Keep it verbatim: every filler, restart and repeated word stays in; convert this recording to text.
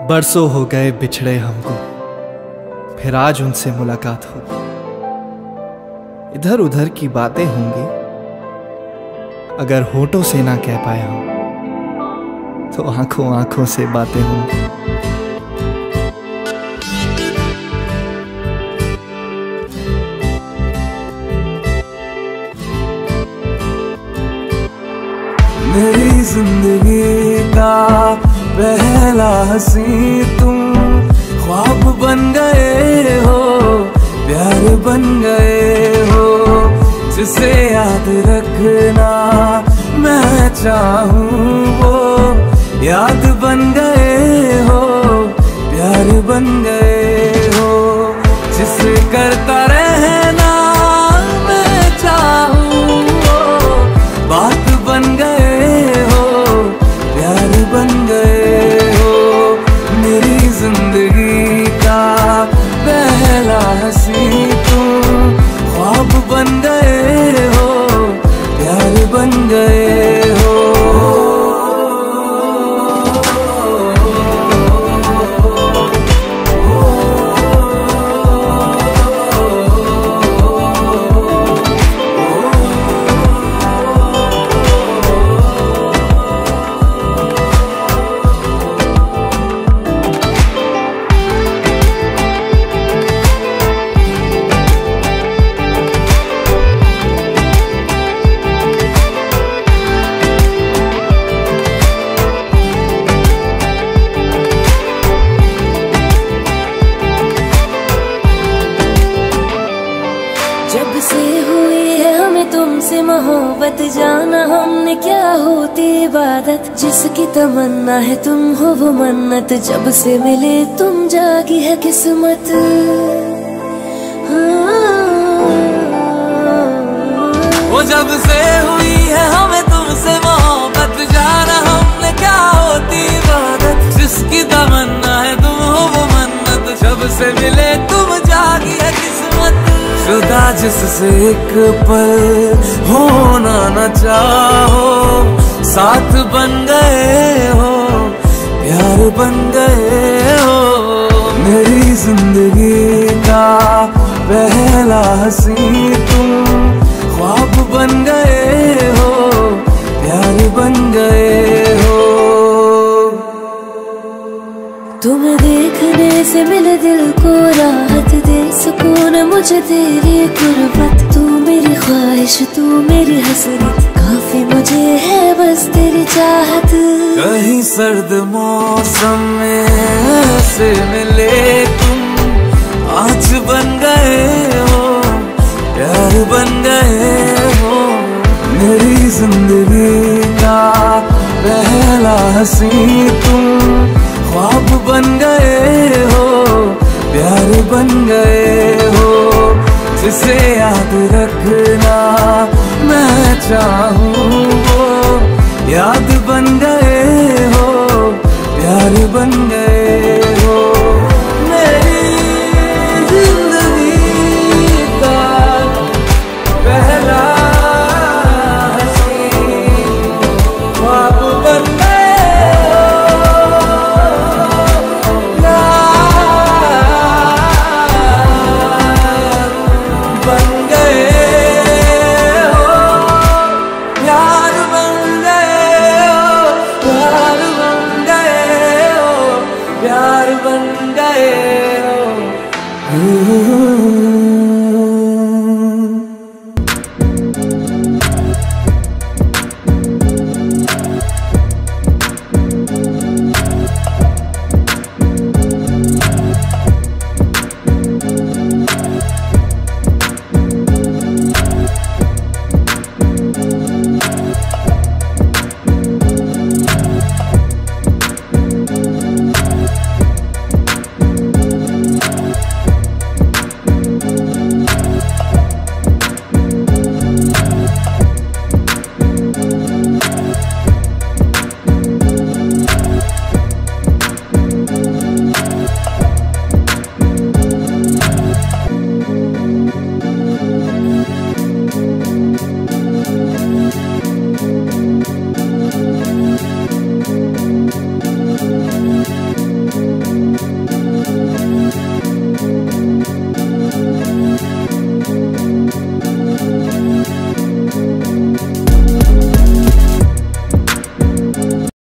बरसों हो गए बिछड़े हमको, फिर आज उनसे मुलाकात हो। इधर उधर की बातें होंगी, अगर होठों से ना कह पाया हूं तो आंखों आंखों से बातें होंगी। मेरी जिंदगी का पहला हंसी तुम, ख्वाब बन गए हो, प्यार बन गए हो, जिसे याद रखना मैं चाहूँ वो याद बन गए हो, प्यार बन गए हो, जिसे करता रहना मैं चाहूँ वो बात बन गए हो, प्यार बन गए हो। मेरी जिंदगी का पहला हंसी तुम, ख्वाब बन गए हो, प्यार बन गए हो। जब से हुई है हमें तुमसे मोहब्बत, जाना हमने क्या होती इबादत, जिसकी तमन्ना है तुम हो वो मन्नत, जब से मिले तुम जागी है किस्मत। वो जब से हुई है हमें तुमसे मोहब्बत, जाना हमने क्या होती इबादत, जिसकी तमन्ना है तुम हो वो मन्नत, जब से मिले तुम जागी है किस्मत। खुदा जिससे एक पल होना न चाहो, साथ बन गए हो, प्यार बन गए हो। मेरी जिंदगी का पहला हंसी तुम, ख्वाब बन गए हो, प्यार बन गए हो। तुम्हें देखने से मिले दिल को राहत, दे सुकून मुझे तेरी कुर्बत, तू मेरी ख्वाहिश तू मेरी हसरत, काफी मुझे है बस तेरी चाहत। कहीं सर्द मौसम में ऐसे मिले तुम, आज बन गए हो, प्यार बन गए हो। मेरी जिंदगी का पहला हंसी तुम, ख्वाब बन गए हो, प्यार बन गए हो, जिसे याद रखना मैं चाहूँ वो याद बन गए हो, प्यार बन गए।